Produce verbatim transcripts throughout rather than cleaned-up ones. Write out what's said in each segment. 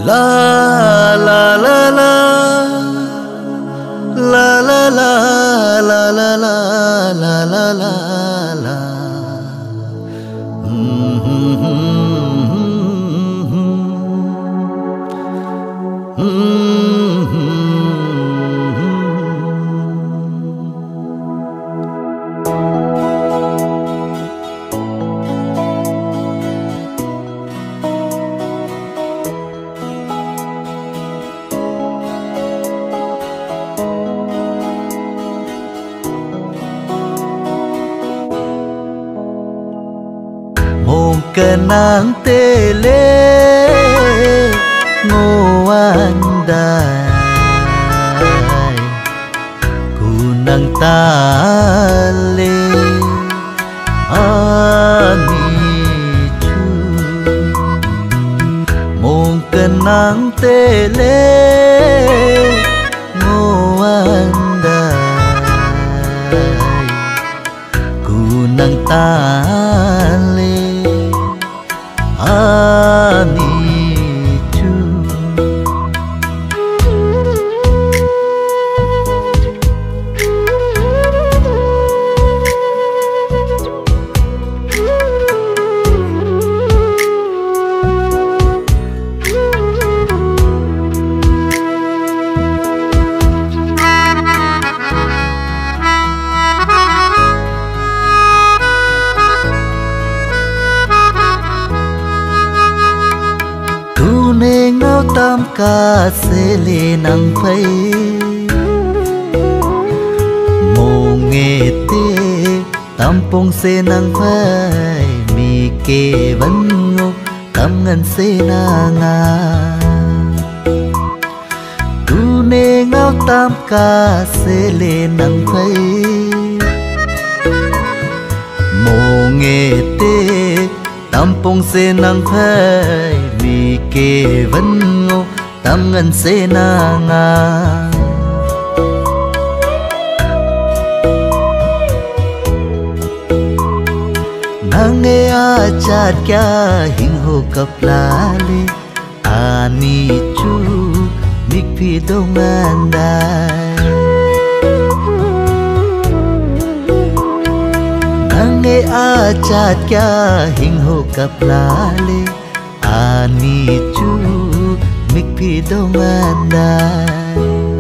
La la la la la la la la la la la la la la. Kenang tele ngoan dai kunang tale ani chu mong kenang tele ngoan dai kunang tale ani chu. Nên ngao tam ca sẽ lê nắng phây mồ nghe tê tam pong sẽ nắng phai mi kê vẫn ngô tam ngân sẽ na nga tu nên ngao tam ca sẽ lê nắng phây mồ nghe tê tam pong sẽ nắng phai mi kê vẫn ngô tam ngân sẽ na nga nang nghe a chat kya hing ho kap la le ani chu mik phi dong an dai nang nghe a chat kya hing ho kap la le ani chu mik phi dong an dai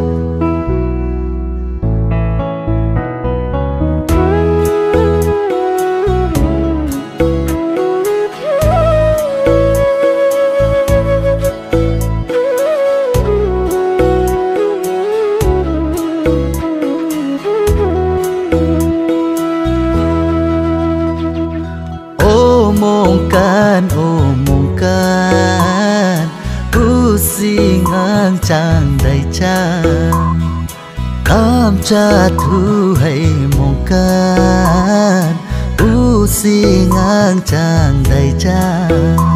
o mong kan o mong kan u sing ang chang dai cha tam cha thu hay mong kan u sing ang chang dai cha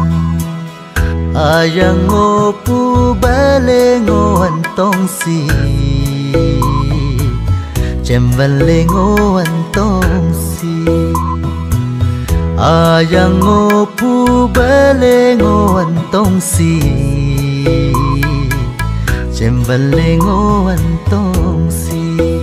ayang ngo pu ba le ngo an tong si chem van le ngo an tong si ayang ngo pu ba le ngo an tong si chem van le ngo an tong si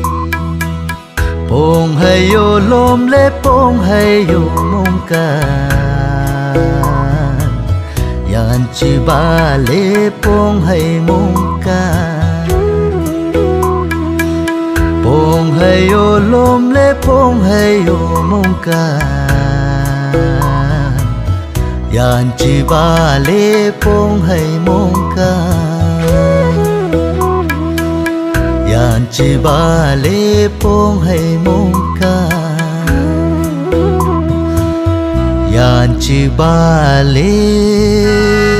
pong hay yo lom le pong hay yo mong kan yan chi ba le pong hay mong kan pong hay yo lom le pong hay yo mong kan yan chi ba le pong hay mong kan yan chi ba le pong hay mong kan yan chi ba le